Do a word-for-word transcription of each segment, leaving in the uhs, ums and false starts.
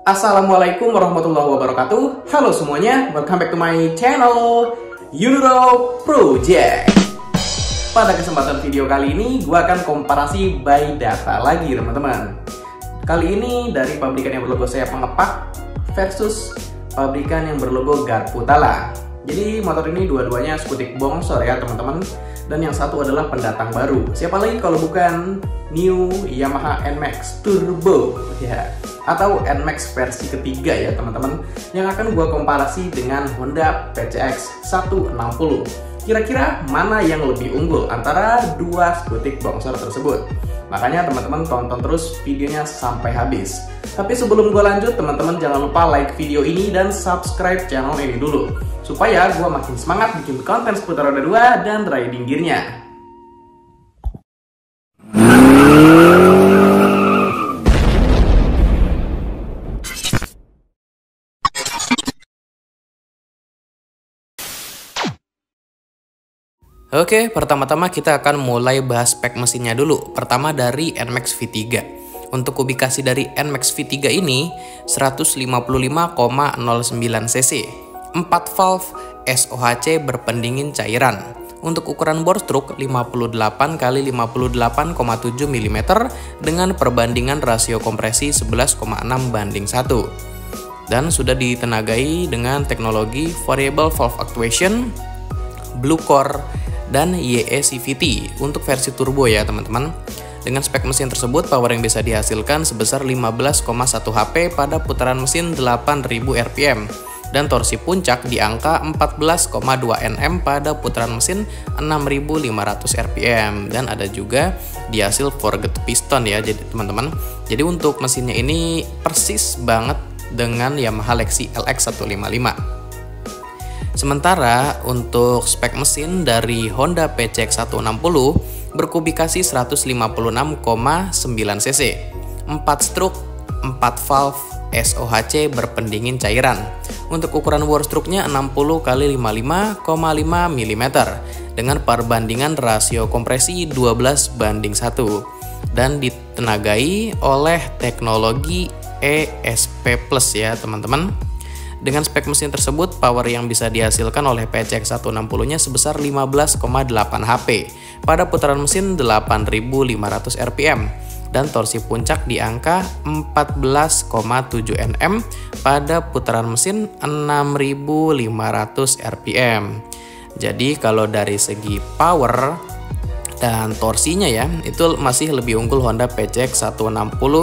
Assalamualaikum warahmatullahi wabarakatuh. Halo semuanya, welcome back to my channel Uniro Project. Pada kesempatan video kali ini, gue akan komparasi by data lagi teman-teman. Kali ini dari pabrikan yang berlogo sayap pengepak versus pabrikan yang berlogo garpu tala. Jadi motor ini dua-duanya skutik bongsor ya teman-teman. Dan yang satu adalah pendatang baru. Siapa lagi kalau bukan New Yamaha N Max Turbo ya, atau N Max versi ketiga ya teman-teman, yang akan gua komparasi dengan Honda P C X seratus enam puluh. Kira-kira mana yang lebih unggul antara dua skutik bongsor tersebut? Makanya teman-teman tonton terus videonya sampai habis. Tapi sebelum gua lanjut, teman-teman jangan lupa like video ini dan subscribe channel ini dulu, supaya gue makin semangat bikin konten seputar roda dua dan riding gearnya. Oke, pertama-tama kita akan mulai bahas spek mesinnya dulu. Pertama dari N Max V tiga. Untuk kubikasi dari N Max V tiga ini seratus lima puluh lima koma nol sembilan cc. empat valve S O H C berpendingin cairan. Untuk ukuran bore stroke lima puluh delapan kali lima puluh delapan koma tujuh milimeter dengan perbandingan rasio kompresi sebelas koma enam banding satu. Dan sudah ditenagai dengan teknologi variable valve actuation, blue core, dan Y E C V T untuk versi turbo ya teman-teman. Dengan spek mesin tersebut, power yang bisa dihasilkan sebesar lima belas koma satu H P pada putaran mesin delapan ribu R P M. Dan torsi puncak di angka empat belas koma dua Newton meter pada putaran mesin enam ribu lima ratus R P M, dan ada juga dihasil forget piston ya jadi teman-teman. Jadi untuk mesinnya ini persis banget dengan Yamaha Lexi L X seratus lima puluh lima. Sementara untuk spek mesin dari Honda P C X seratus enam puluh berkubikasi seratus lima puluh enam koma sembilan cc, empat stroke, empat valve S O H C berpendingin cairan. Untuk ukuran bore stroke-nya enam puluh kali lima puluh lima koma lima milimeter dengan perbandingan rasio kompresi dua belas banding satu dan ditenagai oleh teknologi E S P plus ya teman-teman. Dengan spek mesin tersebut, power yang bisa dihasilkan oleh P C X seratus enam puluh-nya sebesar lima belas koma delapan H P pada putaran mesin delapan ribu lima ratus R P M. Dan torsi puncak di angka empat belas koma tujuh Newton meter pada putaran mesin enam ribu lima ratus R P M. Jadi kalau dari segi power dan torsinya ya, itu masih lebih unggul Honda P C X seratus enam puluh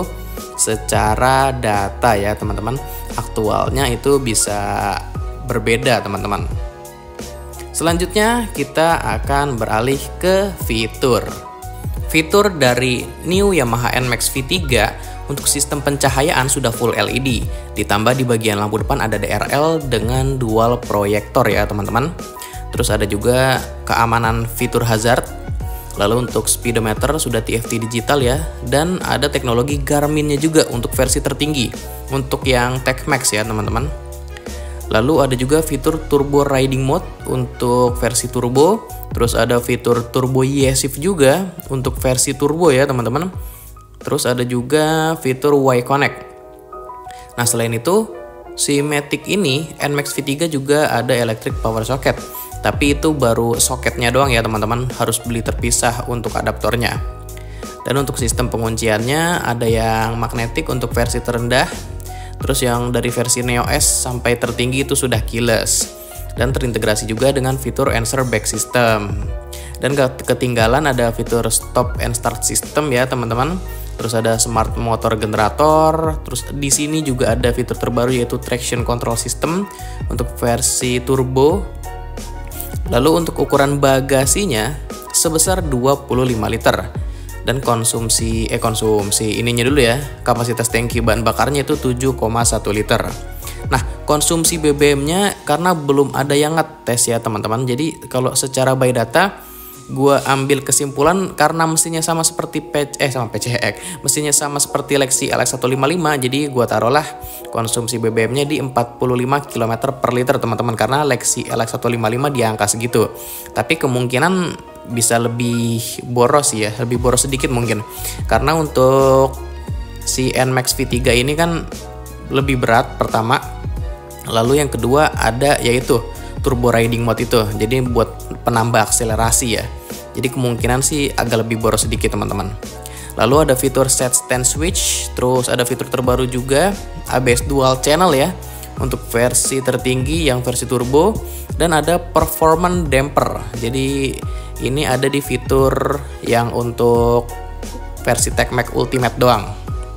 secara data ya teman-teman. Aktualnya itu bisa berbeda teman-teman. Selanjutnya kita akan beralih ke fitur. Fitur dari New Yamaha N Max V tiga untuk sistem pencahayaan sudah full L E D. Ditambah di bagian lampu depan ada D R L dengan dual proyektor ya teman-teman. Terus ada juga keamanan fitur hazard. Lalu untuk speedometer sudah T F T digital ya. Dan ada teknologi Garmin-nya juga untuk versi tertinggi. Untuk yang Tech Max ya teman-teman. Lalu ada juga fitur Turbo Riding Mode untuk versi turbo. Terus ada fitur Turbo Y-Shift juga untuk versi turbo ya teman-teman. Terus ada juga fitur Y-Connect. Nah selain itu, si Matic ini N Max V tiga juga ada electric power socket. Tapi itu baru soketnya doang ya teman-teman. Harus beli terpisah untuk adaptornya. Dan untuk sistem pengunciannya ada yang magnetik untuk versi terendah. Terus yang dari versi Neo S sampai tertinggi itu sudah keyless. Dan terintegrasi juga dengan fitur Answer Back System. Dan ketinggalan ada fitur Stop and Start System ya teman-teman. Terus ada Smart Motor Generator. Terus di sini juga ada fitur terbaru yaitu Traction Control System untuk versi turbo. Lalu untuk ukuran bagasinya sebesar dua puluh lima liter. Dan konsumsi eh konsumsi ininya dulu ya. Kapasitas tangki bahan bakarnya itu tujuh koma satu liter. Nah, konsumsi B B M-nya karena belum ada yang ngetes ya teman-teman. Jadi kalau secara by data gue ambil kesimpulan karena mesinnya sama seperti P C, eh sama P C X, mesinnya sama seperti Lexi L X seratus lima puluh lima, jadi gue taruhlah konsumsi B B M-nya di empat puluh lima kilometer per liter teman-teman, karena Lexi L X seratus lima puluh lima di angka segitu. Tapi kemungkinan bisa lebih boros ya, lebih boros sedikit mungkin, karena untuk si N Max V tiga ini kan lebih berat pertama. Lalu yang kedua ada yaitu turbo riding mode itu. Jadi buat penambah akselerasi ya. Jadi kemungkinan sih agak lebih boros sedikit teman-teman. Lalu ada fitur set stand switch, terus ada fitur terbaru juga A B S dual channel ya untuk versi tertinggi yang versi turbo, dan ada performance damper. Jadi ini ada di fitur yang untuk versi TechMax Ultimate doang.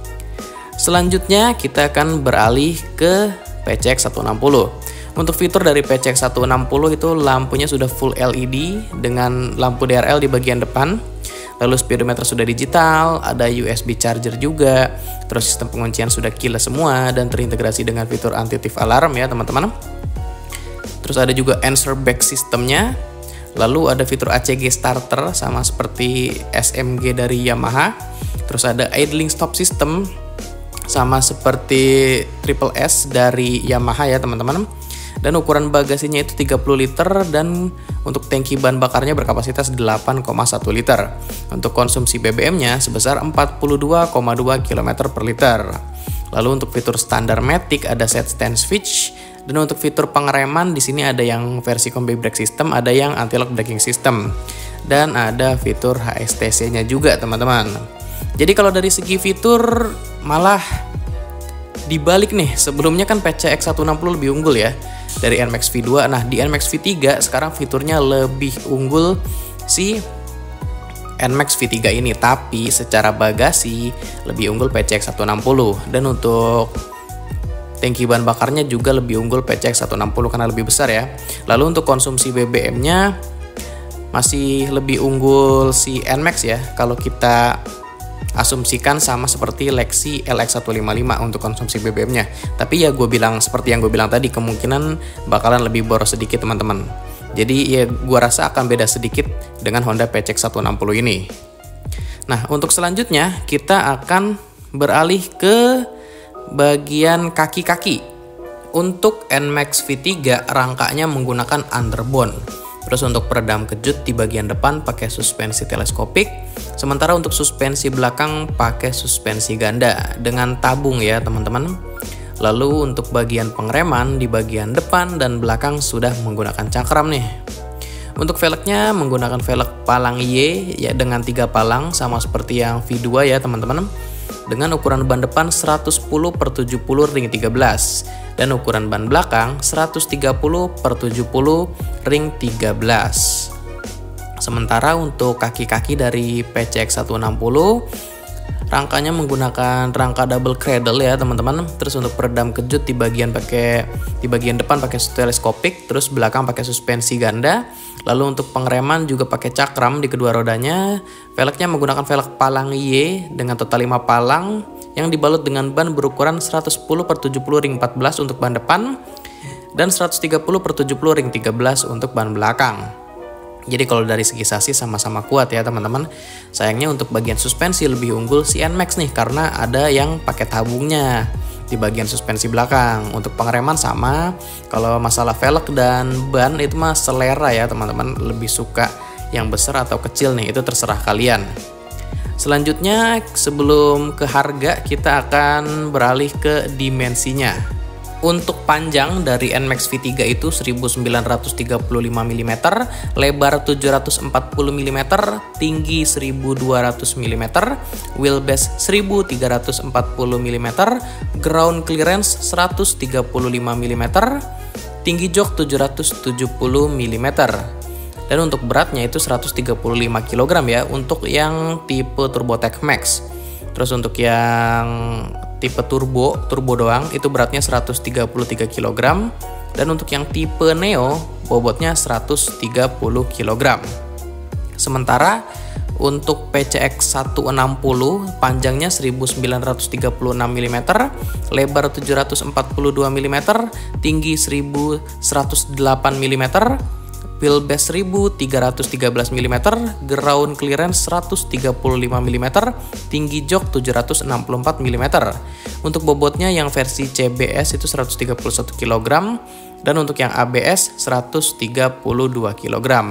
Selanjutnya kita akan beralih ke P C X seratus enam puluh. Untuk fitur dari P C X seratus enam puluh itu lampunya sudah full L E D dengan lampu D R L di bagian depan. Lalu speedometer sudah digital, ada U S B charger juga, terus sistem penguncian sudah keyless semua dan terintegrasi dengan fitur anti-theft alarm ya teman-teman. Terus ada juga answer back sistemnya. Lalu ada fitur A C G starter sama seperti S M G dari Yamaha. Terus ada idling stop system sama seperti Triple S dari Yamaha ya teman-teman. Dan ukuran bagasinya itu tiga puluh liter dan untuk tangki bahan bakarnya berkapasitas delapan koma satu liter. Untuk konsumsi B B M-nya sebesar empat puluh dua koma dua kilometer per liter. Lalu untuk fitur standar Matic ada set stand switch, dan untuk fitur pengereman di sini ada yang versi combi brake system, ada yang anti-lock braking system, dan ada fitur H S T C-nya juga teman-teman. Jadi kalau dari segi fitur malah dibalik nih, sebelumnya kan P C X seratus enam puluh lebih unggul ya dari N MAX V dua. Nah di N MAX V tiga sekarang fiturnya lebih unggul si N MAX V tiga ini, tapi secara bagasi lebih unggul P C X seratus enam puluh, dan untuk tangki bahan bakarnya juga lebih unggul P C X seratus enam puluh karena lebih besar ya. Lalu untuk konsumsi B B M-nya masih lebih unggul si N MAX ya, kalau kita asumsikan sama seperti Lexi L X seratus lima puluh lima untuk konsumsi B B M-nya. Tapi ya gue bilang seperti yang gue bilang tadi, kemungkinan bakalan lebih boros sedikit teman-teman. Jadi ya gue rasa akan beda sedikit dengan Honda P C X seratus enam puluh ini. Nah untuk selanjutnya kita akan beralih ke bagian kaki-kaki. Untuk N MAX V tiga rangkanya menggunakan underbone. Terus untuk peredam kejut di bagian depan pakai suspensi teleskopik, sementara untuk suspensi belakang pakai suspensi ganda dengan tabung ya teman-teman. Lalu untuk bagian pengereman di bagian depan dan belakang sudah menggunakan cakram nih. Untuk velgnya menggunakan velg palang Y ya dengan tiga palang sama seperti yang V dua ya teman-teman. Dengan ukuran ban depan seratus sepuluh per tujuh puluh ring tiga belas dan ukuran ban belakang seratus tiga puluh per tujuh puluh ring tiga belas. Sementara untuk kaki-kaki dari P C X seratus enam puluh rangkanya menggunakan rangka double cradle ya teman-teman. Terus untuk peredam kejut di bagian pakai di bagian depan pakai teleskopik, terus belakang pakai suspensi ganda. Lalu untuk pengereman juga pakai cakram di kedua rodanya. Velgnya menggunakan velg palang Y dengan total lima palang yang dibalut dengan ban berukuran seratus sepuluh per tujuh puluh ring empat belas untuk ban depan dan seratus tiga puluh per tujuh puluh ring tiga belas untuk ban belakang. Jadi kalau dari segi sasis sama-sama kuat ya teman-teman. Sayangnya untuk bagian suspensi lebih unggul si N MAX nih karena ada yang pakai tabungnya di bagian suspensi belakang. Untuk pengereman sama, kalau masalah velg dan ban itu mah selera ya teman-teman, lebih suka yang besar atau kecil nih, itu terserah kalian. Selanjutnya sebelum ke harga kita akan beralih ke dimensinya. Untuk panjang dari N MAX V tiga itu seribu sembilan ratus tiga puluh lima milimeter, lebar tujuh ratus empat puluh milimeter, tinggi seribu dua ratus milimeter, wheelbase seribu tiga ratus empat puluh milimeter, ground clearance seratus tiga puluh lima milimeter, tinggi jok tujuh ratus tujuh puluh milimeter. Dan untuk beratnya itu seratus tiga puluh lima kilogram ya untuk yang tipe Turbo TechMax. Terus untuk yang tipe turbo, turbo doang itu beratnya seratus tiga puluh tiga kilogram, dan untuk yang tipe Neo bobotnya seratus tiga puluh kilogram. Sementara untuk P C X seratus enam puluh panjangnya seribu sembilan ratus tiga puluh enam milimeter, lebar tujuh ratus empat puluh dua milimeter, tinggi seribu seratus delapan milimeter, wheelbase seribu tiga ratus tiga belas milimeter, ground clearance seratus tiga puluh lima milimeter, tinggi jok tujuh ratus enam puluh empat milimeter. Untuk bobotnya yang versi C B S itu seratus tiga puluh satu kilogram, dan untuk yang A B S seratus tiga puluh dua kilogram.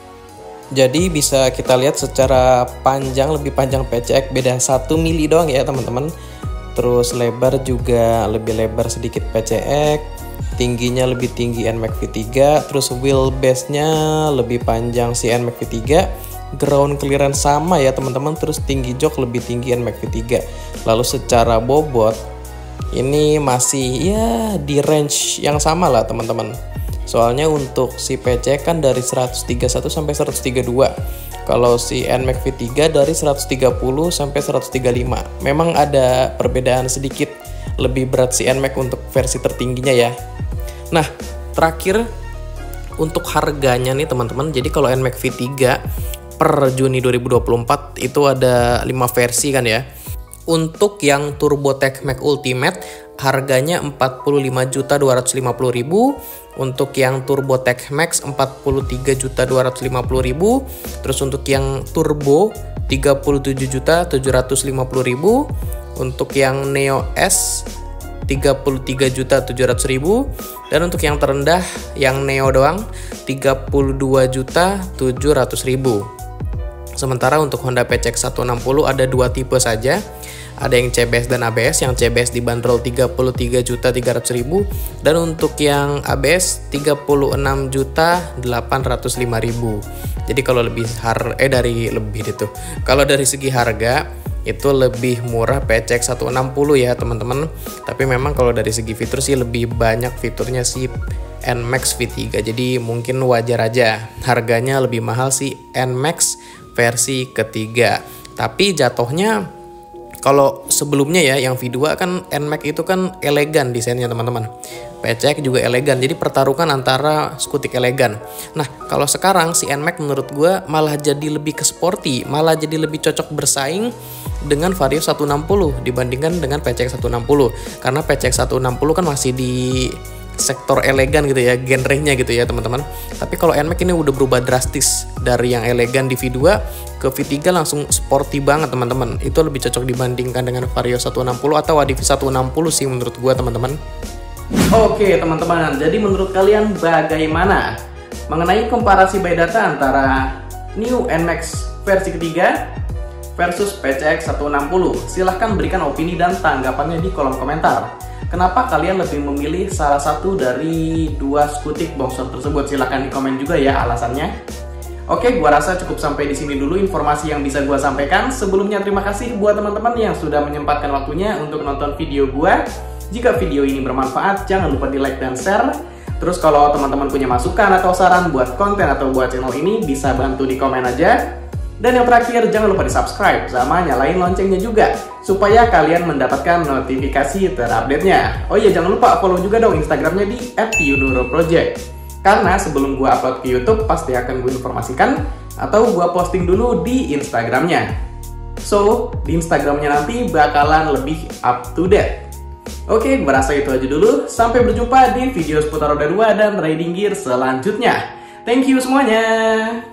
Jadi bisa kita lihat secara panjang, lebih panjang P C X beda satu mili doang ya teman-teman. Terus lebar juga lebih lebar sedikit P C X, tingginya lebih tinggi N MAX V tiga, terus wheelbase-nya lebih panjang si N MAX V tiga, ground clearance sama ya teman-teman, terus tinggi jok lebih tinggi N MAX V tiga. Lalu secara bobot ini masih ya di range yang sama lah teman-teman. Soalnya untuk si P C X kan dari seratus tiga puluh satu sampai seratus tiga puluh dua. Kalau si N MAX V tiga dari seratus tiga puluh sampai seratus tiga puluh lima. Memang ada perbedaan sedikit lebih berat si N MAX untuk versi tertingginya ya. Nah, terakhir untuk harganya nih teman-teman. Jadi kalau N MAX V tiga per Juni dua ribu dua puluh empat itu ada lima versi kan ya. Untuk yang TurboTax Max Ultimate harganya empat puluh lima juta dua ratus lima puluh ribu, untuk yang TurboTax Max empat puluh tiga juta dua ratus lima puluh ribu, terus untuk yang Turbo tiga puluh tujuh juta tujuh ratus lima puluh ribu, untuk yang Neo S tiga puluh tiga juta tujuh ratus ribu, dan untuk yang terendah yang Neo doang tiga puluh dua juta tujuh ratus ribu. Sementara untuk Honda P C X seratus enam puluh ada dua tipe saja. Ada yang C B S dan A B S, yang C B S dibanderol tiga puluh tiga juta tiga ratus ribu, dan untuk yang A B S tiga puluh enam juta delapan ratus lima ribu. Jadi kalau lebih har eh dari lebih itu. Kalau dari segi harga itu lebih murah P C X seratus enam puluh ya teman-teman. Tapi memang kalau dari segi fitur sih lebih banyak fiturnya si N MAX V tiga. Jadi mungkin wajar aja harganya lebih mahal si N MAX versi ketiga. Tapi jatuhnya kalau sebelumnya ya yang V dua kan N MAX itu kan elegan desainnya teman-teman. P C X juga elegan, jadi pertaruhkan antara skutik elegan. Nah kalau sekarang si N MAX menurut gue malah jadi lebih ke sporty, malah jadi lebih cocok bersaing dengan Vario seratus enam puluh dibandingkan dengan P C X seratus enam puluh. Karena P C X seratus enam puluh kan masih di sektor elegan gitu ya, genrenya gitu ya teman-teman. Tapi kalau N MAX ini udah berubah drastis dari yang elegan di V dua ke V tiga langsung sporty banget teman-teman. Itu lebih cocok dibandingkan dengan Vario seratus enam puluh atau Adivi seratus enam puluh sih menurut gua teman-teman. Oke teman-teman, jadi menurut kalian bagaimana mengenai komparasi by data antara New N MAX versi ketiga versus P C X seratus enam puluh? Silahkan berikan opini dan tanggapannya di kolom komentar. Kenapa kalian lebih memilih salah satu dari dua skutik boxer tersebut? Silahkan di komen juga ya alasannya. Oke, gua rasa cukup sampai di sini dulu informasi yang bisa gua sampaikan. Sebelumnya terima kasih buat teman-teman yang sudah menyempatkan waktunya untuk nonton video gua. Jika video ini bermanfaat, jangan lupa di like dan share. Terus kalau teman-teman punya masukan atau saran buat konten atau buat channel ini, bisa bantu di komen aja. Dan yang terakhir, jangan lupa di subscribe sama nyalain loncengnya juga, supaya kalian mendapatkan notifikasi terupdate-nya. Oh iya, jangan lupa follow juga dong Instagramnya di at yunuroproject. Karena sebelum gua upload ke YouTube, pasti akan gue informasikan atau gua posting dulu di Instagramnya. So, di Instagramnya nanti bakalan lebih up to date. Oke, gue rasa itu aja dulu. Sampai berjumpa di video seputar roda dua dan riding gear selanjutnya. Thank you semuanya.